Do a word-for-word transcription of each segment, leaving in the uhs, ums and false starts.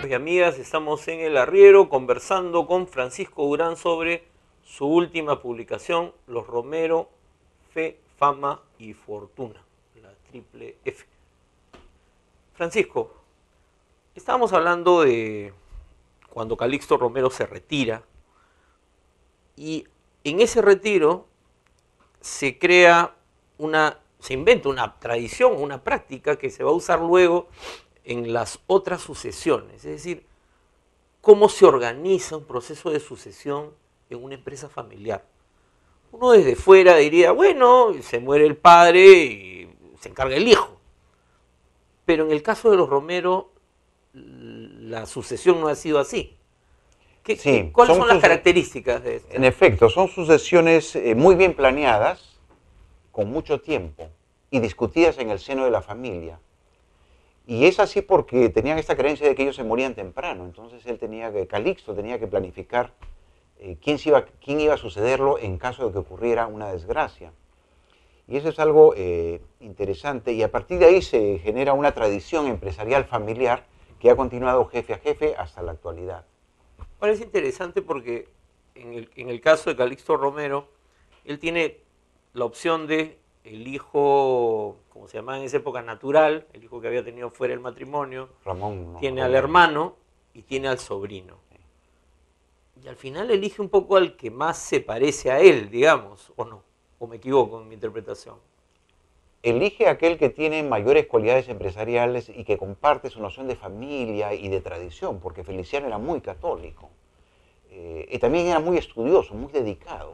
y amigas, estamos en El Arriero conversando con Francisco Durán sobre su última publicación, Los Romero, Fe, Fama y Fortuna, la triple F. Francisco, estábamos hablando de cuando Calixto Romero se retira y en ese retiro se crea una, se inventa una tradición, una práctica que se va a usar luego en las otras sucesiones, es decir, cómo se organiza un proceso de sucesión en una empresa familiar. Uno desde fuera diría, bueno, se muere el padre y se encarga el hijo. Pero en el caso de los Romero, la sucesión no ha sido así. ¿Qué, Sí, qué, ¿Cuáles son, son las características de esto? En efecto, son sucesiones eh, muy bien planeadas, con mucho tiempo, y discutidas en el seno de la familia. Y es así porque tenían esta creencia de que ellos se morían temprano. Entonces él tenía que, Calixto tenía que planificar eh, quién, se iba, quién iba a sucederlo en caso de que ocurriera una desgracia. Y eso es algo eh, interesante. Y a partir de ahí se genera una tradición empresarial familiar que ha continuado jefe a jefe hasta la actualidad. Ahora es interesante porque en el, en el caso de Calixto Romero, él tiene la opción de el hijo, como se llamaba en esa época, natural, el hijo que había tenido fuera del matrimonio, Ramón, no, tiene Ramón. al hermano y tiene al sobrino. Sí. Y al final elige un poco al que más se parece a él, digamos, o no, o me equivoco en mi interpretación. Elige aquel que tiene mayores cualidades empresariales y que comparte su noción de familia y de tradición, porque Feliciano era muy católico. Eh, y también era muy estudioso, muy dedicado.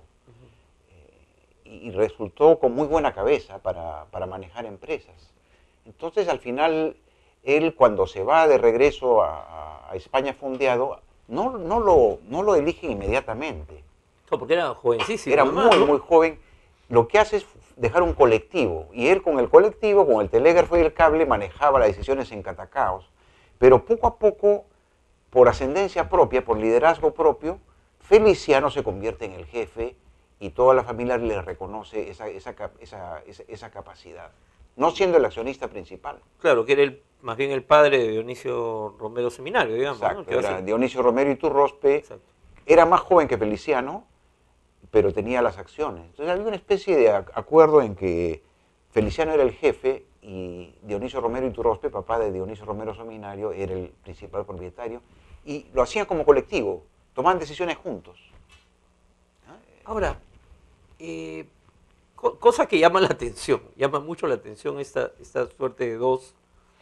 Y resultó con muy buena cabeza para, para manejar empresas. Entonces, al final, él cuando se va de regreso a, a España fondeado, no, no, lo, no lo eligen inmediatamente. No, porque era jovencísimo. Era además, muy, ¿no? muy joven. Lo que hace es dejar un colectivo. Y él con el colectivo, con el telégrafo y el cable, manejaba las decisiones en Catacaos. Pero poco a poco, por ascendencia propia, por liderazgo propio, Feliciano se convierte en el jefe y toda la familia le reconoce esa, esa, esa, esa, esa capacidad, no siendo el accionista principal. Claro, que era el, más bien el padre de Dionisio Romero Seminario, digamos. Exacto, ¿no? era Dionisio Romero Iturrospe. Exacto. Era más joven que Feliciano, pero tenía las acciones. Entonces había una especie de acuerdo en que Feliciano era el jefe y Dionisio Romero Iturrospe, papá de Dionisio Romero Seminario, era el principal propietario, y lo hacían como colectivo, tomaban decisiones juntos. Ahora, eh, co cosa que llama la atención, llama mucho la atención esta, esta suerte de dos,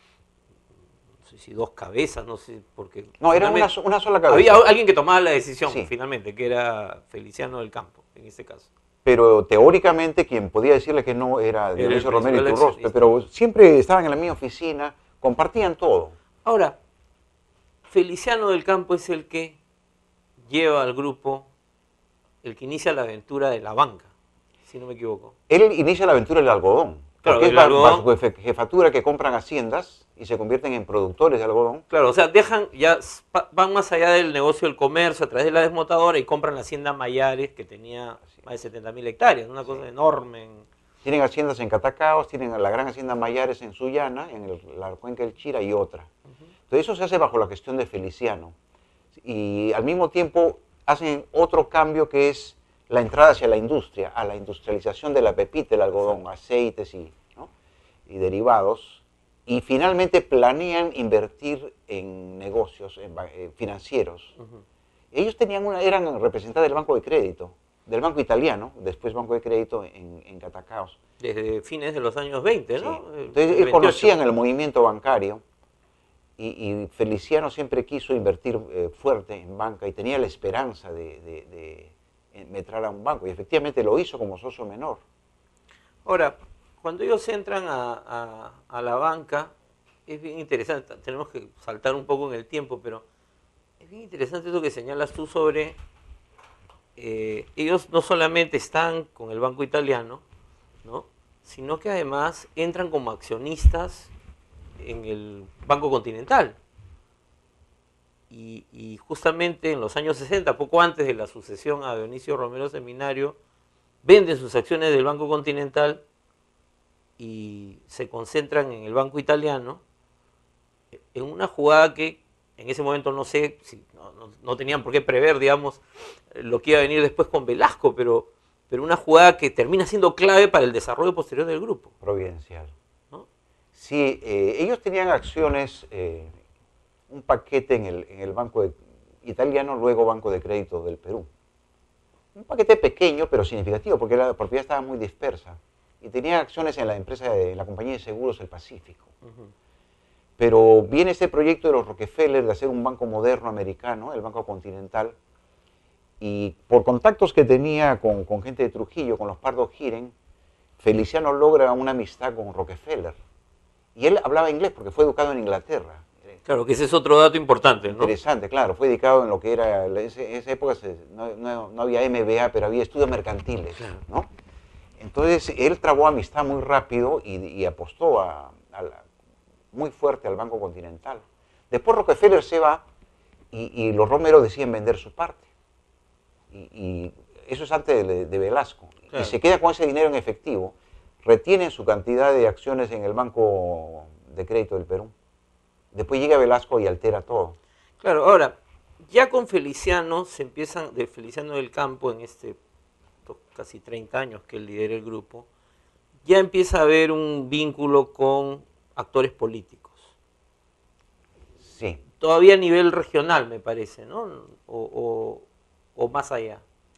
no sé si dos cabezas, no sé, porque... No, era una, una sola cabeza. Había alguien que tomaba la decisión, sí. finalmente, que era Feliciano del Campo, en este caso. Pero teóricamente quien podía decirle que no era Dionisio Romero Iturrospe, pero siempre estaban en la misma oficina, compartían todo. Ahora, Feliciano del Campo es el que lleva al grupo, el que inicia la aventura de la banca, si no me equivoco. Él inicia la aventura del algodón, claro, porque el es algodón, bajo jefatura que compran haciendas y se convierten en productores de algodón. Claro, o sea, dejan, ya van más allá del negocio del comercio a través de la desmotadora y compran la hacienda Mayares, que tenía más de setenta mil hectáreas, una cosa sí. enorme. En... Tienen haciendas en Catacaos, tienen la gran hacienda Mayares en Sullana, en el, la cuenca del Chira y otra. Uh-huh. Entonces eso se hace bajo la gestión de Feliciano. Y al mismo tiempo hacen otro cambio que es la entrada hacia la industria, a la industrialización de la pepita, el algodón, sí. aceites y, ¿no? y derivados. Y finalmente planean invertir en negocios en, eh, financieros. Uh-huh. Ellos tenían una, eran representantes del Banco de Crédito, del Banco Italiano, después Banco de Crédito en, en Catacaos. Desde fines de los años veinte, ¿no? Sí. Entonces ellos conocían el movimiento bancario y, y Feliciano siempre quiso invertir eh, fuerte en banca y tenía la esperanza de, de, de entrar a un banco. Y efectivamente lo hizo como socio menor. Ahora, cuando ellos entran a, a, a la banca, es bien interesante, tenemos que saltar un poco en el tiempo, pero es bien interesante eso que señalas tú sobre, eh, ellos no solamente están con el Banco Italiano, ¿no? sino que además entran como accionistas en el Banco Continental. Y, y justamente en los años sesenta, poco antes de la sucesión a Dionisio Romero Seminario, venden sus acciones del Banco Continental y se concentran en el Banco Italiano en una jugada que en ese momento no sé, si no, no, no tenían por qué prever, digamos, lo que iba a venir después con Velasco, pero, pero una jugada que termina siendo clave para el desarrollo posterior del grupo. Providencial. ¿No? Sí, eh, ellos tenían acciones, eh, un paquete en el, en el Banco de, Italiano, luego Banco de Crédito del Perú. Un paquete pequeño, pero significativo, porque la propiedad estaba muy dispersa. Y tenían acciones en la empresa, de, en la compañía de seguros El Pacífico. Uh-huh. Pero viene este proyecto de los Rockefeller de hacer un banco moderno americano, el Banco Continental, y por contactos que tenía con, con gente de Trujillo, con los Pardo Giren, Feliciano logra una amistad con Rockefeller. Y él hablaba inglés porque fue educado en Inglaterra. Claro, que ese es otro dato importante, ¿no? Interesante, claro. Fue educado en lo que era, en esa época se, no, no, no había M B A, pero había estudios mercantiles, claro, ¿no? Entonces, él trabó amistad muy rápido y, y apostó a, a la, muy fuerte al Banco Continental. Después Rockefeller se va y, y los Romero deciden vender su parte. Y, y eso es antes de, de Velasco. Claro. Y se queda con ese dinero en efectivo. Retiene su cantidad de acciones en el Banco de Crédito del Perú. Después llega Velasco y altera todo. Claro, ahora, ya con Feliciano se empiezan, de Feliciano del Campo, en este casi treinta años que él lidera el grupo, ya empieza a haber un vínculo con actores políticos. Sí. Todavía a nivel regional, me parece, ¿no? O, o, o más allá.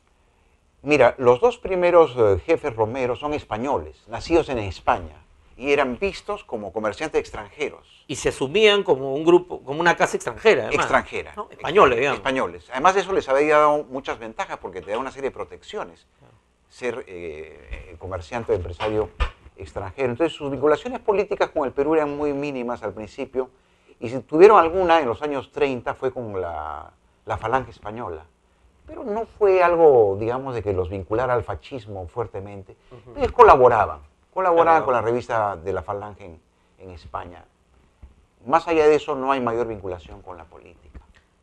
Mira, los dos primeros uh, jefes Romero son españoles, nacidos en España, y eran vistos como comerciantes extranjeros. Y se asumían como un grupo, como una casa extranjera, además. Extranjera. ¿No? Españoles, digamos. Españoles. Además, eso les había dado muchas ventajas porque te da una serie de protecciones. Claro. Ser eh, comerciante o empresario extranjero. Entonces, sus vinculaciones políticas con el Perú eran muy mínimas al principio, y si tuvieron alguna en los años treinta fue con la, la Falange Española. Pero no fue algo, digamos, de que los vinculara al fascismo fuertemente. Uh-huh. Ellos colaboraban. Colaboraban claro. con la revista de la Falange en, en España. Más allá de eso, no hay mayor vinculación con la política.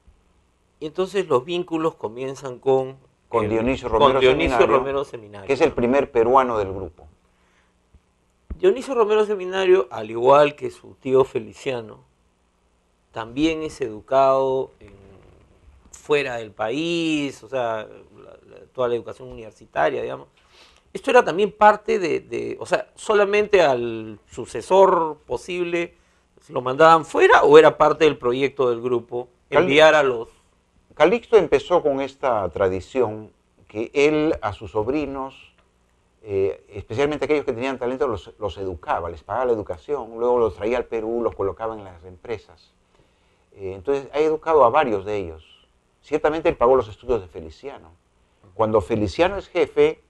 Y entonces los vínculos comienzan con... Con el, Dionisio, Romero, con Dionisio Seminario, Romero Seminario. Que es el primer peruano del grupo. Dionisio Romero Seminario, al igual que su tío Feliciano, también es educado en, fuera del país, o sea, la, la, toda la educación universitaria, digamos. Esto era también parte de, de, o sea, solamente al sucesor posible lo mandaban fuera, o era parte del proyecto del grupo enviar a los... Calixto empezó con esta tradición que él a sus sobrinos, eh, especialmente aquellos que tenían talento, los, los educaba, les pagaba la educación, luego los traía al Perú, los colocaba en las empresas. Eh, entonces ha educado a varios de ellos. Ciertamente él pagó los estudios de Feliciano. Cuando Feliciano es jefe,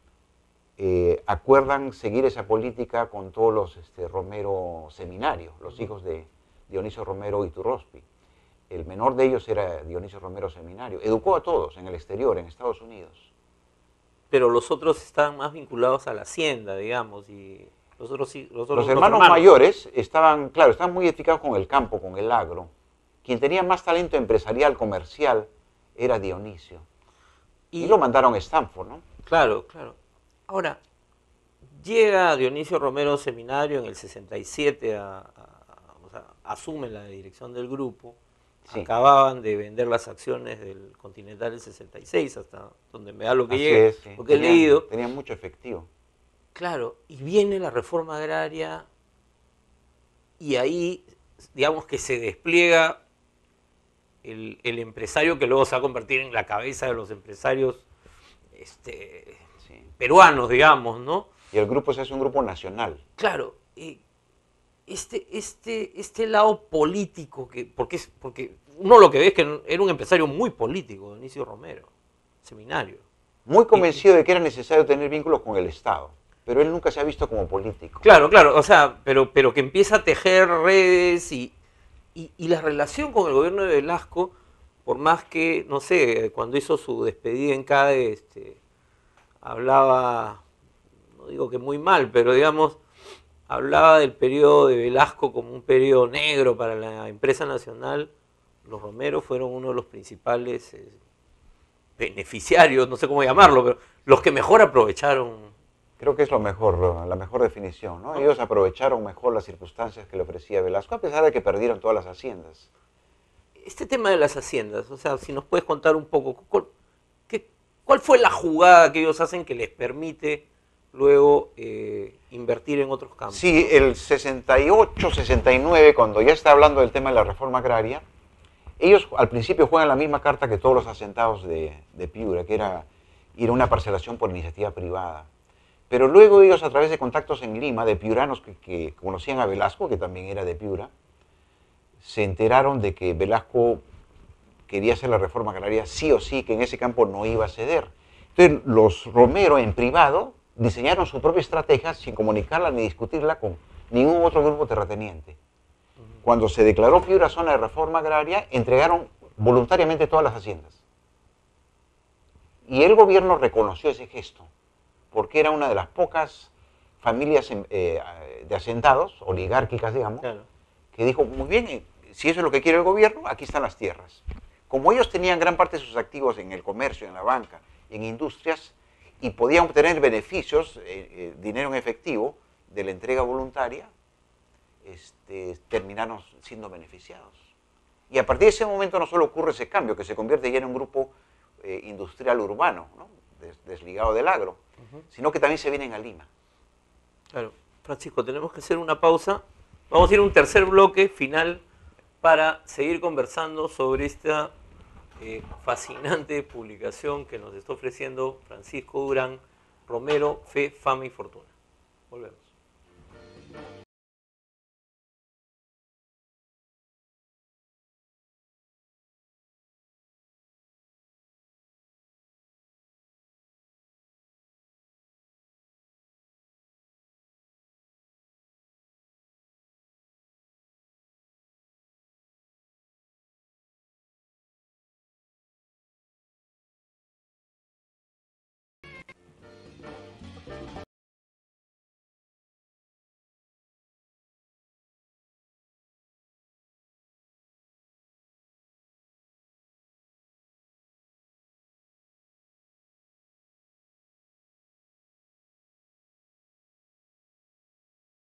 eh, acuerdan seguir esa política con todos los este, Romero Seminario, los hijos de Dionisio Romero Iturrospi. El menor de ellos era Dionisio Romero Seminario. Educó a todos en el exterior, en Estados Unidos. Pero los otros estaban más vinculados a la hacienda, digamos, y los otros... Los, otros, los hermanos, hermanos mayores estaban, claro, estaban muy identificados con el campo, con el agro. Quien tenía más talento empresarial, comercial, era Dionisio. Y, y lo mandaron a Stanford, ¿no? Claro, claro. Ahora, llega Dionisio Romero Seminario en el sesenta y siete, a, a, a, o sea, asume la dirección del grupo. Sí. Acababan de vender las acciones del Continental del sesenta y seis, hasta donde me da lo que Así llega, es, sí. lo que tenían, he leído. Tenían mucho efectivo. Claro, y viene la reforma agraria y ahí, digamos que se despliega el, el empresario que luego se va a convertir en la cabeza de los empresarios este, sí. peruanos, digamos, ¿no? Y el grupo se hace un grupo nacional. Claro, y este, este, este lado político, que porque, es, porque uno lo que ve es que era un empresario muy político, Dionisio Romero, Seminario. Muy convencido y, de que era necesario tener vínculos con el Estado, pero él nunca se ha visto como político. Claro, claro, o sea, pero, pero que empieza a tejer redes y, y, y la relación con el gobierno de Velasco, por más que, no sé, cuando hizo su despedida en CADE, este, hablaba, no digo que muy mal, pero digamos, hablaba del periodo de Velasco como un periodo negro para la empresa nacional. Los Romero fueron uno de los principales eh, beneficiarios, no sé cómo llamarlo, pero los que mejor aprovecharon. Creo que es lo mejor, la mejor definición, ¿no? Ellos aprovecharon mejor las circunstancias que le ofrecía Velasco, a pesar de que perdieron todas las haciendas. este tema de las haciendas, o sea, si nos puedes contar un poco, ¿cuál, qué, cuál fue la jugada que ellos hacen que les permite luego eh, invertir en otros campos? Sí, el sesenta y ocho, sesenta y nueve, cuando ya está hablando del tema de la reforma agraria, ellos al principio juegan la misma carta que todos los asentados de, de Piura, que era ir a una parcelación por iniciativa privada. Pero luego ellos, a través de contactos en Lima, de piuranos que, que conocían a Velasco, que también era de Piura, se enteraron de que Velasco quería hacer la reforma agraria sí o sí, que en ese campo no iba a ceder. Entonces los Romero, en privado, diseñaron su propia estrategia sin comunicarla ni discutirla con ningún otro grupo terrateniente. Cuando se declaró Piura zona de reforma agraria, entregaron voluntariamente todas las haciendas. Y el gobierno reconoció ese gesto, porque era una de las pocas familias eh, de asentados, oligárquicas, digamos, claro, que dijo, muy bien, eh, si eso es lo que quiere el gobierno, aquí están las tierras. Como ellos tenían gran parte de sus activos en el comercio, en la banca, en industrias, y podían obtener beneficios, eh, eh, dinero en efectivo, de la entrega voluntaria, este, terminaron siendo beneficiados. Y a partir de ese momento no solo ocurre ese cambio, que se convierte ya en un grupo eh, industrial urbano, ¿no? Des, desligado del agro, uh-huh, sino que también se vienen a Lima. Claro. Francisco, tenemos que hacer una pausa. Vamos a ir a un tercer bloque final para seguir conversando sobre esta eh, fascinante publicación que nos está ofreciendo Francisco Durán Romero, Fe, Fama y Fortuna. Volvemos.